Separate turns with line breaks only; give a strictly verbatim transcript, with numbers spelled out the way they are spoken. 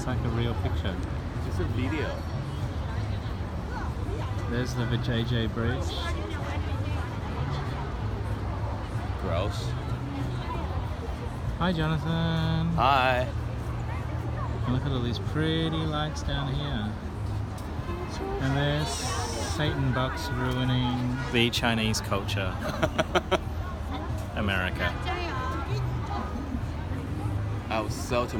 looks like a real picture.
It's a video.
There's the Vijay Bridge.
Gross.
Hi, Jonathan.
Hi.
And look at all these pretty lights down here. And there's Satan Bucks ruining the Chinese culture. America.
I was so